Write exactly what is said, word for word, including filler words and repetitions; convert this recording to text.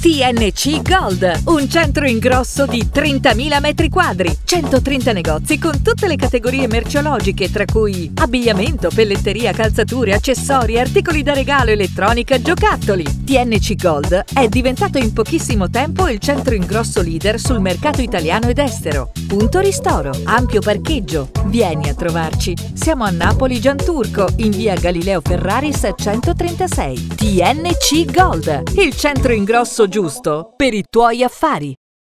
T N C Gold, un centro ingrosso di trentamila metri quadri, centotrenta negozi con tutte le categorie merceologiche, tra cui abbigliamento, pelletteria, calzature, accessori, articoli da regalo, elettronica, giocattoli. T N C Gold è diventato in pochissimo tempo il centro ingrosso leader sul mercato italiano ed estero. Punto ristoro, ampio parcheggio. Vieni a trovarci. Siamo a Napoli Gianturco, in via Galileo Ferraris centotrentasei. T N C Gold, il centro ingrosso giusto per i tuoi affari.